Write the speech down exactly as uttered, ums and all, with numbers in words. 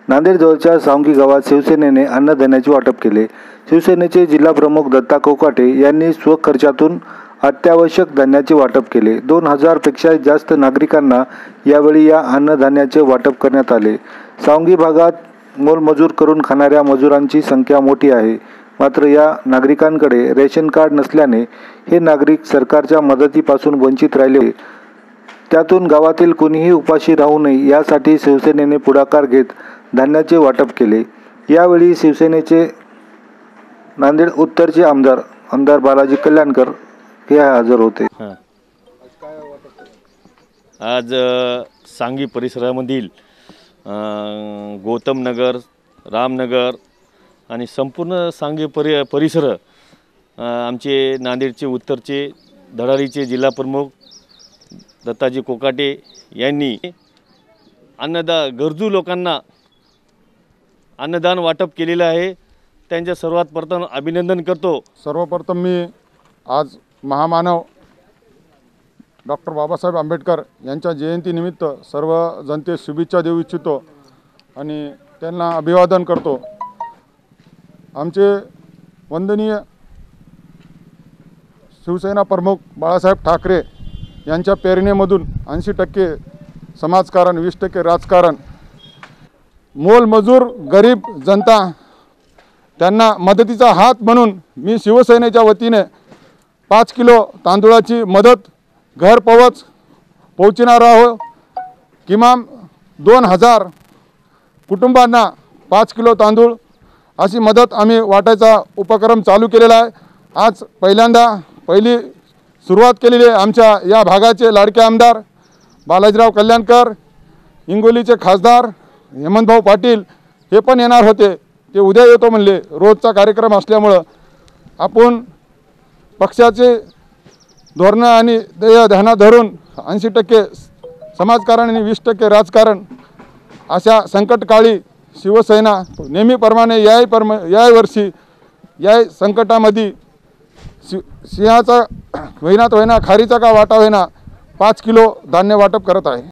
नांदेड जवळच्या सावंगी गावात शिवसेनेने अन्नधान्याचे वाटप केले। शिवसेनेचे जिल्हा प्रमुख दत्ता कोकाटे यांनी स्वखर्चातून अत्यावश्यक धान्याचे वाटप केले। दोन हजार पेक्षा जास्त नागरिकांना यावेळी या अन्नधान्याचे वाटप करण्यात आले। सावंगी भागात मोलमजूर करून खाणाऱ्या मजुरांची संख्या मोठी आहे, मात्र या नागरिकांकडे रेशन कार्ड नसल्याने हे नागरिक सरकारच्या मदतीपासून वंचित राहिले। त्यातून गावातील कोणीही उपाशी राहू नये यासाठी शिवसेनेने पुढाकार घेत धान्याचे वाटप केले। यावेळी शिवसेनेचे नांदेड उत्तरचे आमदार आमदार बालाजी कल्याणकर हे हजर होते। आज सांगी परिसरामधील गौतम नगर, रामनगर आणि संपूर्ण सांगी परि परिसर आमचे नांदेडचे उत्तरचे धडाडीचे जिल्हा प्रमुख दत्ताजी कोकाटे यांनी अन्नदा गरजू लोकांना अन्नदान वाटप केलेलं आहे। त्यांच्या सर्वात प्रथम अभिनंदन करतो। सर्वप्रथम मी आज महामानव डॉक्टर बाबासाहेब आंबेडकर यांच्या जयंतीनिमित्त सर्व जनतेस शुभेच्छा देऊ इच्छितो आणि त्यांना अभिवादन करतो। आमचे वंदनीय शिवसेना प्रमुख बाळासाहेब ठाकरे यांच्या प्रेरणेमधून ऐंशी टक्के समाजकारण, वीस टक्के राजकारण, मोलमजूर गरीब जनता त्यांना मदतीचा हात म्हणून मी शिवसेनेच्या वतीने पाच किलो तांदूळाची मदत घर पोहोच पोहोचणार आहोत। किमान दोन हजार कुटुंबांना पाच किलो तांदूळ अशी मदत आम्ही वाटायचा उपक्रम चालू केलेला आहे। आज पहिल्यांदा पहिली सुरुवात केलेली आहे। आमच्या या भागाचे लाडके आमदार बालाजीराव कल्याणकर, हिंगोलीचे खासदार हेमंतभाऊ पाटील हे पण येणार होते, ते उद्या येतो म्हणले, रोजचा कार्यक्रम असल्यामुळं आपण पक्षाचे धोरणं आणि ध्येय ध्यानात धरून ऐंशी टक्के समाजकारण आणि वीस टक्के राजकारण अशा संकटकाळी शिवसेना नेहमीप्रमाणे याही परम याही वर्षी याही संकटामध्ये सि सिंहाचा होईना तो होईना, खारीचा का वाटा होईना पाच किलो धान्य वाटप करत आहे।